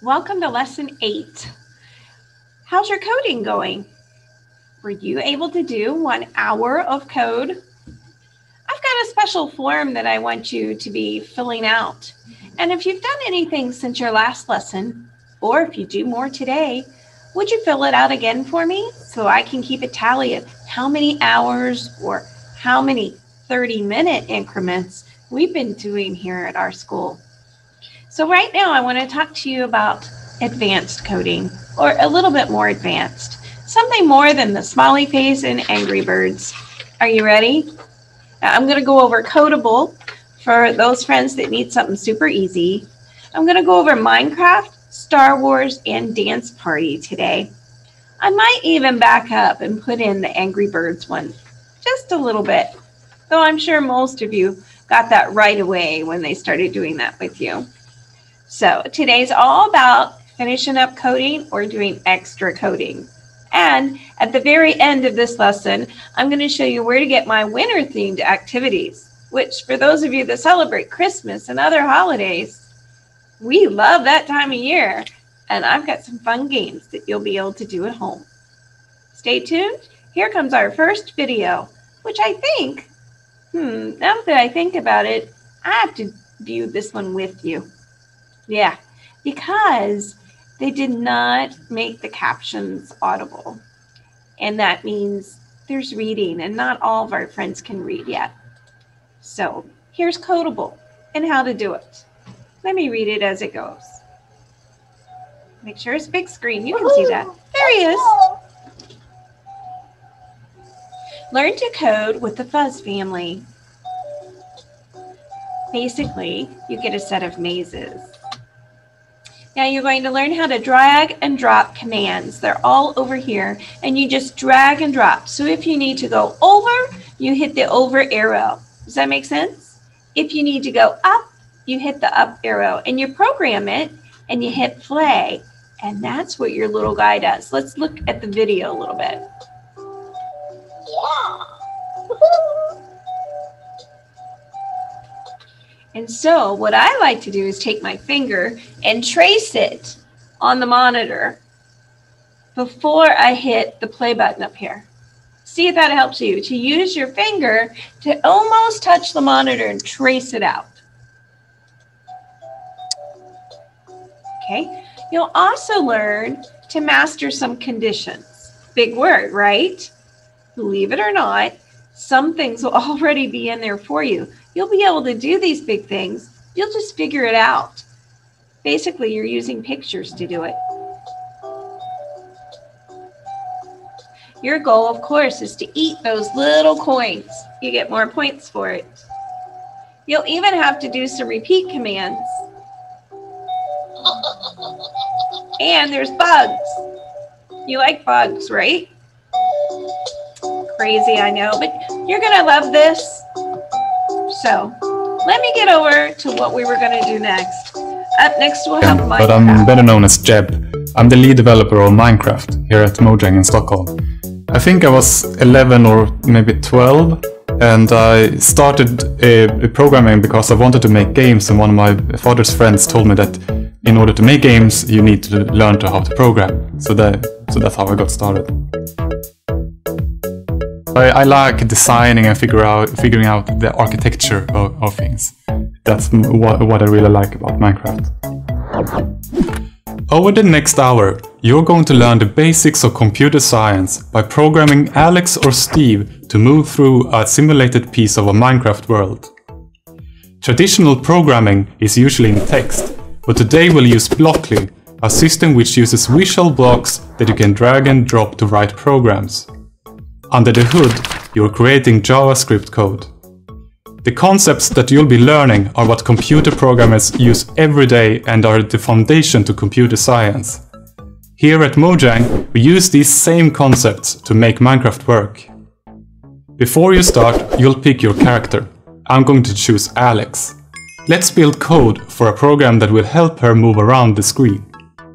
Welcome to Lesson 8. How's your coding going? Were you able to do 1 hour of code? I've got a special form that I want you to be filling out. And if you've done anything since your last lesson, or if you do more today, would you fill it out again for me so I can keep a tally of how many hours or how many 30-minute increments we've been doing here at our school? So right now I want to talk to you about advanced coding, or a little bit more advanced, something more than the smiley face and Angry Birds. Are you ready? Now, I'm going to go over Codable for those friends that need something super easy. I'm going to go over Minecraft, Star Wars, and Dance Party today. I might even back up and put in the Angry Birds one just a little bit, though I'm sure most of you got that right away when they started doing that with you. So today's all about finishing up coding or doing extra coding. And at the very end of this lesson, I'm going to show you where to get my winter themed activities, which for those of you that celebrate Christmas and other holidays, we love that time of year. And I've got some fun games that you'll be able to do at home. Stay tuned. Here comes our first video, which I think, now that I think about it, I have to view this one with you. Yeah, because they did not make the captions audible. And that means there's reading, and not all of our friends can read yet. So here's Codable and how to do it. Let me read it as it goes. Make sure it's big screen. You can see that. There he is. Learn to code with the Fuzz family. Basically, you get a set of mazes. Now you're going to learn how to drag and drop commands. They're all over here, and you just drag and drop. So if you need to go over, you hit the over arrow. Does that make sense? If you need to go up, you hit the up arrow, and you program it, and you hit play, and that's what your little guy does. Let's look at the video a little bit. Yeah. And so what I like to do is take my finger and trace it on the monitor before I hit the play button up here. See if that helps you to use your finger to almost touch the monitor and trace it out. Okay, you'll also learn to master some conditions. Big word, right? Believe it or not, some things will already be in there for you. You'll be able to do these big things. You'll just figure it out. Basically, you're using pictures to do it. Your goal, of course, is to eat those little coins. You get more points for it. You'll even have to do some repeat commands. And there's bugs. You like bugs, right? Crazy, I know, but you're going to love this. So let me get over to what we were going to do next. Up next we'll have Minecraft. But I'm better known as Jeb. I'm the lead developer of Minecraft here at Mojang in Stockholm. I think I was 11 or maybe 12, and I started programming because I wanted to make games, and one of my father's friends told me that in order to make games you need to learn how to program. So that's how I got started. I like designing and figuring out the architecture of things. That's what I really like about Minecraft. Over the next hour, you're going to learn the basics of computer science by programming Alex or Steve to move through a simulated piece of a Minecraft world. Traditional programming is usually in text, but today we'll use Blockly, a system which uses visual blocks that you can drag and drop to write programs. Under the hood, you're creating JavaScript code. The concepts that you'll be learning are what computer programmers use every day and are the foundation to computer science. Here at Mojang, we use these same concepts to make Minecraft work. Before you start, you'll pick your character. I'm going to choose Alex. Let's build code for a program that will help her move around the screen.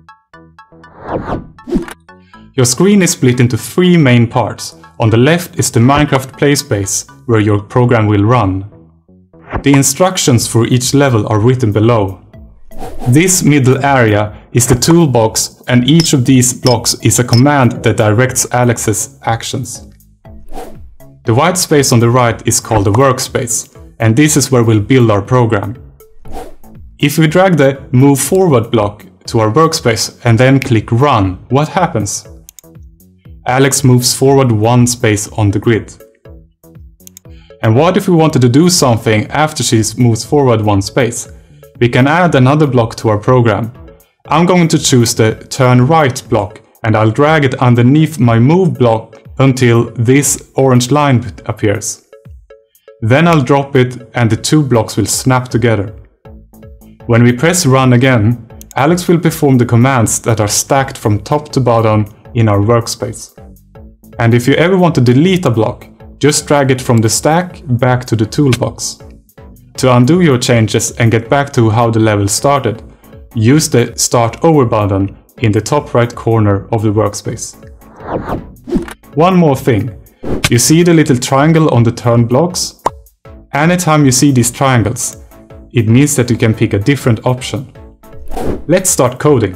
Your screen is split into 3 main parts. On the left is the Minecraft playspace, where your program will run. The instructions for each level are written below. This middle area is the toolbox, and each of these blocks is a command that directs Alex's actions. The white space on the right is called the workspace, and this is where we'll build our program. If we drag the Move Forward block to our workspace and then click Run, what happens? Alex moves forward one space on the grid. And what if we wanted to do something after she moves forward one space? We can add another block to our program. I'm going to choose the Turn Right block, and I'll drag it underneath my Move block until this orange line appears. Then I'll drop it and the two blocks will snap together. When we press Run again, Alex will perform the commands that are stacked from top to bottom in our workspace. And if you ever want to delete a block, just drag it from the stack back to the toolbox. To undo your changes and get back to how the level started, use the Start Over button in the top right corner of the workspace. One more thing. You see the little triangle on the turn blocks? Anytime you see these triangles, it means that you can pick a different option. Let's start coding.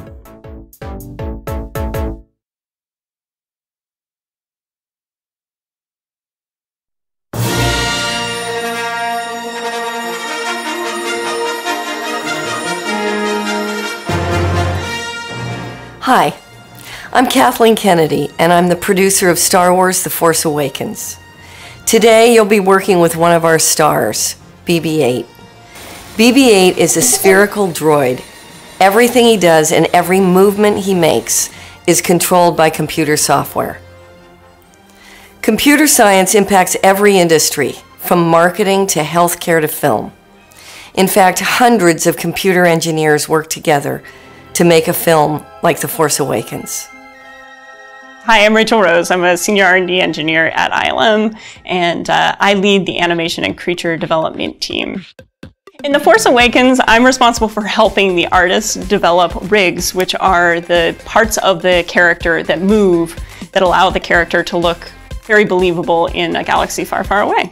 Hi, I'm Kathleen Kennedy, and I'm the producer of Star Wars: The Force Awakens. Today you'll be working with one of our stars, BB-8. BB-8 is a spherical droid. Everything he does and every movement he makes is controlled by computer software. Computer science impacts every industry, from marketing to healthcare to film. In fact, hundreds of computer engineers work together to make a film like The Force Awakens. Hi, I'm Rachel Rose. I'm a senior R&D engineer at ILM, and I lead the animation and creature development team. In The Force Awakens, I'm responsible for helping the artists develop rigs, which are the parts of the character that move, that allow the character to look very believable in a galaxy far, far away.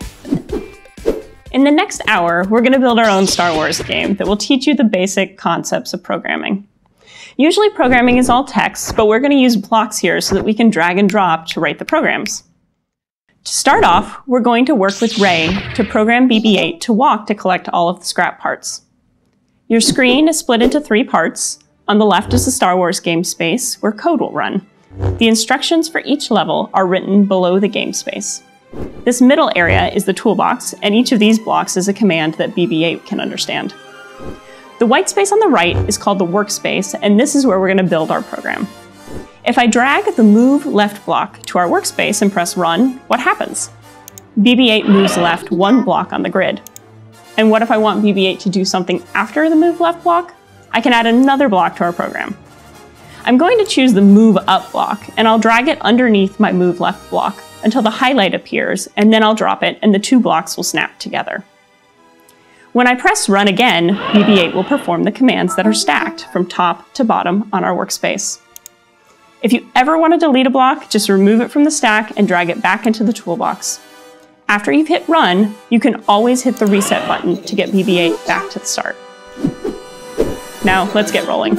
In the next hour, we're going to build our own Star Wars game that will teach you the basic concepts of programming. Usually programming is all text, but we're going to use blocks here so that we can drag and drop to write the programs. To start off, we're going to work with Ray to program BB-8 to walk to collect all of the scrap parts. Your screen is split into 3 parts. On the left is the Star Wars game space, where code will run. The instructions for each level are written below the game space. This middle area is the toolbox, and each of these blocks is a command that BB-8 can understand. The white space on the right is called the workspace, and this is where we're going to build our program. If I drag the Move Left block to our workspace and press Run, what happens? BB-8 moves left 1 block on the grid. And what if I want BB-8 to do something after the Move Left block? I can add another block to our program. I'm going to choose the Move Up block, and I'll drag it underneath my Move Left block until the highlight appears, and then I'll drop it, and the 2 blocks will snap together. When I press Run again, BB-8 will perform the commands that are stacked from top to bottom on our workspace. If you ever want to delete a block, just remove it from the stack and drag it back into the toolbox. After you've hit Run, you can always hit the Reset button to get BB-8 back to the start. Now, let's get rolling.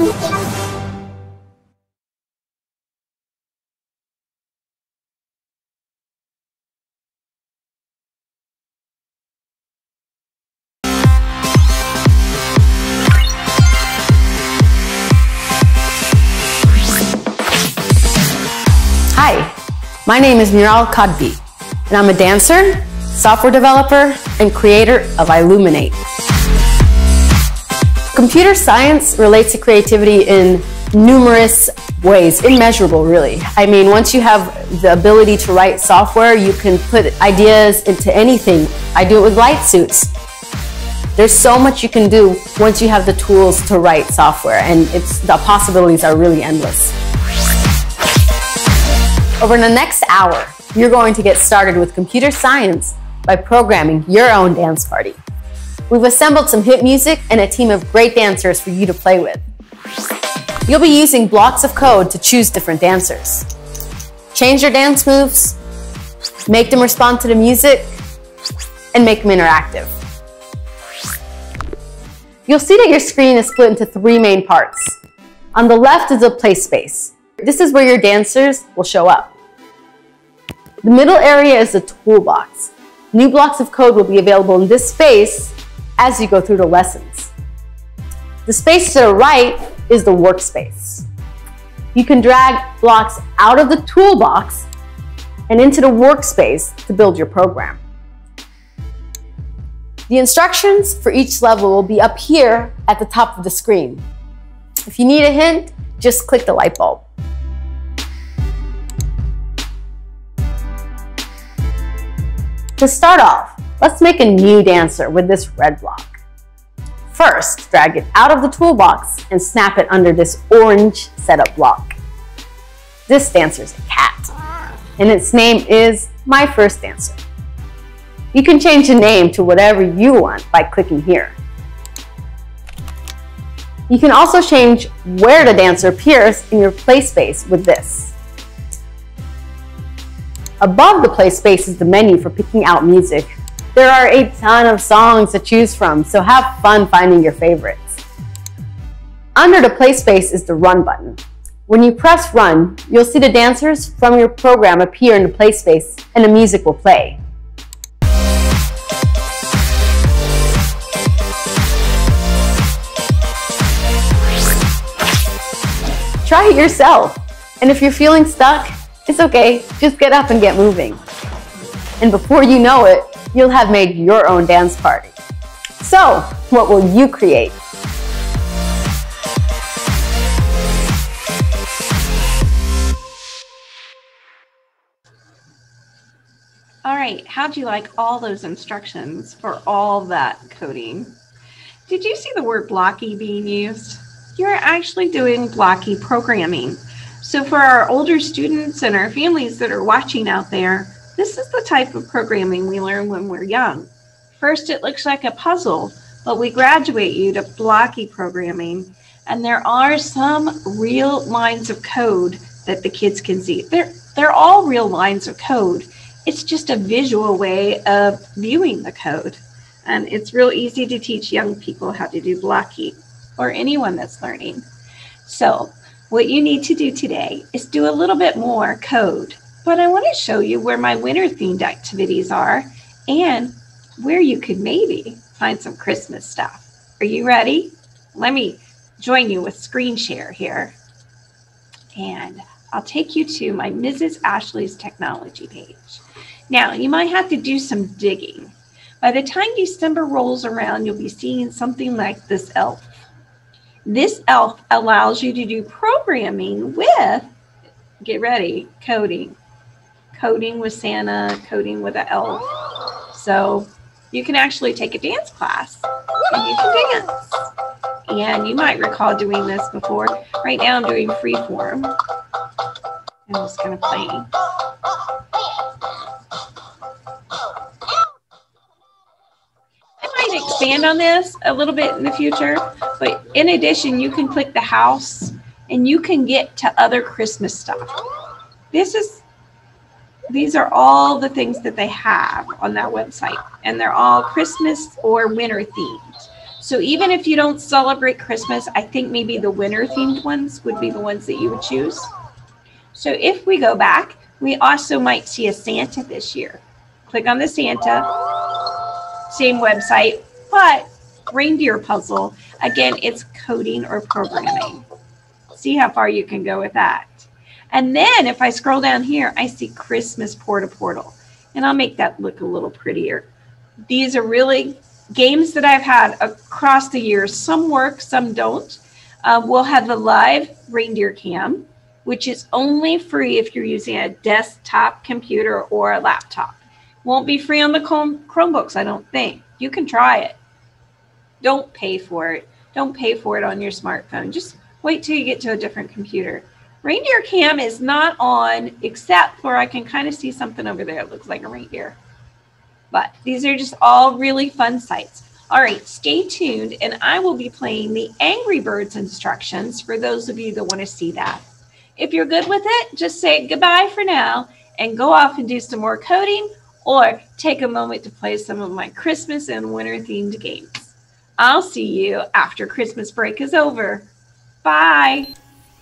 Hi, my name is Miral Kadbi, and I'm a dancer, software developer, and creator of Illuminate. Computer science relates to creativity in numerous ways, immeasurable really. I mean, once you have the ability to write software, you can put ideas into anything. I do it with light suits. There's so much you can do once you have the tools to write software, and the possibilities are really endless. Over the next hour, you're going to get started with computer science by programming your own dance party. We've assembled some hit music and a team of great dancers for you to play with. You'll be using blocks of code to choose different dancers. Change your dance moves, make them respond to the music, and make them interactive. You'll see that your screen is split into 3 main parts. On the left is a play space. This is where your dancers will show up. The middle area is the toolbox. New blocks of code will be available in this space as you go through the lessons. The space to the right is the workspace. You can drag blocks out of the toolbox and into the workspace to build your program. The instructions for each level will be up here at the top of the screen. If you need a hint, just click the light bulb. To start off, let's make a new dancer with this red block. First, drag it out of the toolbox and snap it under this orange setup block. This dancer's a cat, and its name is My First Dancer. You can change the name to whatever you want by clicking here. You can also change where the dancer appears in your play space with this. Above the play space is the menu for picking out music. There are a ton of songs to choose from, so have fun finding your favorites. Under the play space is the Run button. When you press Run, you'll see the dancers from your program appear in the play space and the music will play. Try it yourself, and if you're feeling stuck, it's okay, just get up and get moving. And before you know it, you'll have made your own dance party. So, what will you create? All right, how'd you like all those instructions for all that coding? Did you see the word blocky being used? You're actually doing blocky programming. So for our older students and our families that are watching out there, this is the type of programming we learn when we're young. First, it looks like a puzzle, but we graduate you to blocky programming, and there are some real lines of code that the kids can see. They're all real lines of code. It's just a visual way of viewing the code, and it's real easy to teach young people how to do blocky, or anyone that's learning. So what you need to do today is do a little bit more code, but I want to show you where my winter themed activities are and where you could maybe find some Christmas stuff. Are you ready? Let me join you with screen share here. And I'll take you to my Mrs. Ashley's technology page. Now, you might have to do some digging. By the time December rolls around, you'll be seeing something like this elf. This elf allows you to do programming with, get ready, coding. Coding with Santa, coding with an elf. So you can actually take a dance class and you can dance. And you might recall doing this before. Right now I'm doing freeform. I'm just kind of playing. I might expand on this a little bit in the future, but in addition, you can click the house and you can get to other Christmas stuff. These are all the things that they have on that website, and they're all Christmas or winter themed. So even if you don't celebrate Christmas, I think maybe the winter themed ones would be the ones that you would choose. So if we go back, we also might see a Santa this year. Click on the Santa, same website, but reindeer puzzle. Again, it's coding or programming. See how far you can go with that. And then if I scroll down here, I see Christmas Portal. And I'll make that look a little prettier. These are really games that I've had across the years. Some work, some don't. We'll have the live reindeer cam, which is only free if you're using a desktop computer or a laptop. Won't be free on the Chromebooks, I don't think. You can try it. Don't pay for it. Don't pay for it on your smartphone. Just wait till you get to a different computer. Reindeer cam is not on, except for I can kind of see something over there. It looks like a reindeer. But these are just all really fun sites. All right, stay tuned, and I will be playing the Angry Birds instructions for those of you that want to see that. If you're good with it, just say goodbye for now and go off and do some more coding, or take a moment to play some of my Christmas and winter themed games. I'll see you after Christmas break is over. Bye.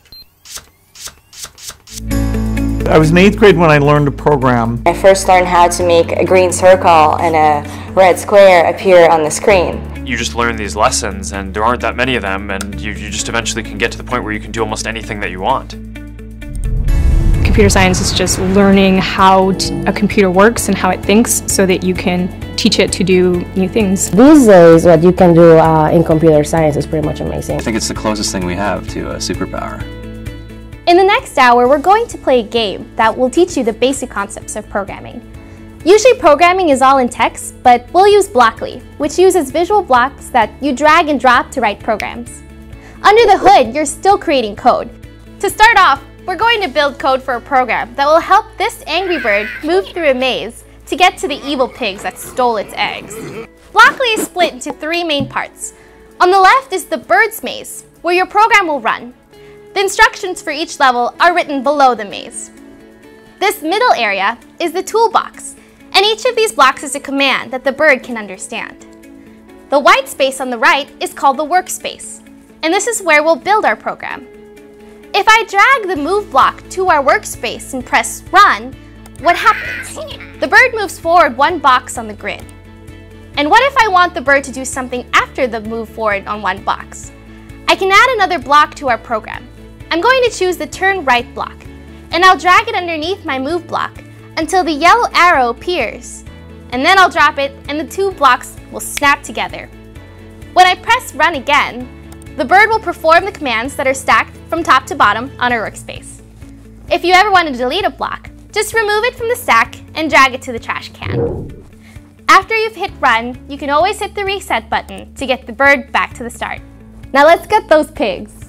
I was in 8th grade when I learned to program. I first learned how to make a green circle and a red square appear on the screen. You just learn these lessons, and there aren't that many of them, and you just eventually can get to the point where you can do almost anything that you want. Computer science is just learning how a computer works and how it thinks so that you can teach it to do new things. These days, what you can do in computer science is pretty much amazing. I think it's the closest thing we have to a superpower. In the next hour, we're going to play a game that will teach you the basic concepts of programming. Usually programming is all in text, but we'll use Blockly, which uses visual blocks that you drag and drop to write programs. Under the hood, you're still creating code. To start off, we're going to build code for a program that will help this angry bird move through a maze to get to the evil pigs that stole its eggs. Blockly is split into 3 main parts. On the left is the bird's maze, where your program will run. The instructions for each level are written below the maze. This middle area is the toolbox, and each of these blocks is a command that the bird can understand. The white space on the right is called the workspace, and this is where we'll build our program. If I drag the move block to our workspace and press run, what happens? The bird moves forward 1 box on the grid. And what if I want the bird to do something after the move forward on 1 box? I can add another block to our program. I'm going to choose the turn right block, and I'll drag it underneath my move block until the yellow arrow appears. And then I'll drop it and the 2 blocks will snap together. When I press run again, the bird will perform the commands that are stacked from top to bottom on our workspace. If you ever want to delete a block, just remove it from the stack and drag it to the trash can. After you've hit run, you can always hit the reset button to get the bird back to the start. Now let's get those pigs.